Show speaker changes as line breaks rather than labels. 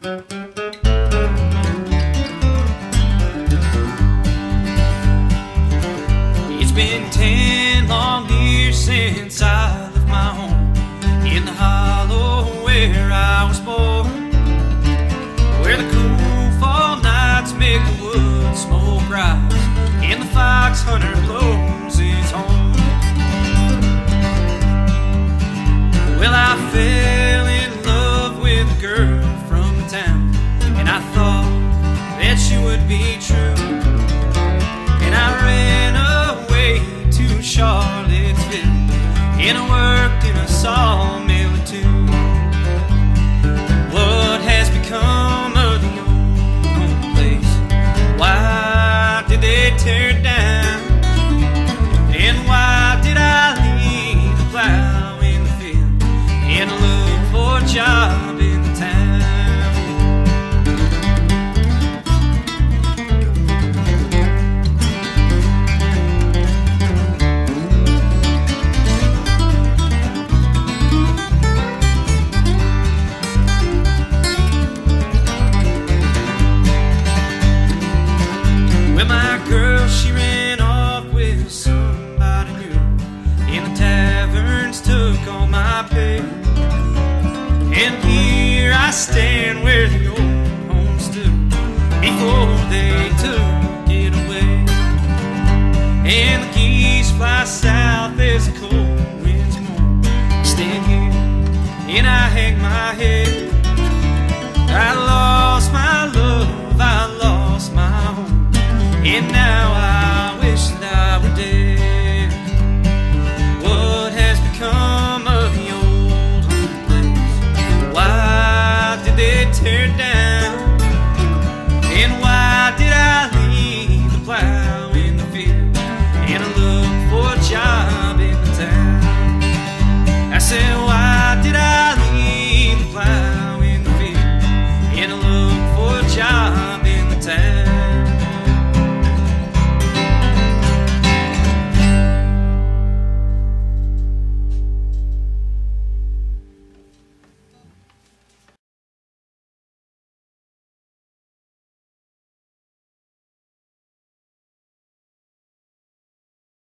It's been 10 long years since I left my home in the hollow where I was born, where the cool fall nights make the wood smoke rise and the fox hunter blows his horn. Well, I fell in love with a girl from the town, and I thought that she would be true, and I ran away to Charlottesville, and I worked in a sawmill too. What has become of the old home place? Why did they tear it down? And why did I leave the plow in the field and look for a job in the town? Well, my girl, she ran off with somebody new, and the taverns took all my pay. And here I stand where the old home stood before they took it away. And the geese fly south as the cold winds moan. I stand here and I hang my head. I lost my love, I lost my home, and now I wish that I were dead. What has become of the old home place? Why did they tear it down?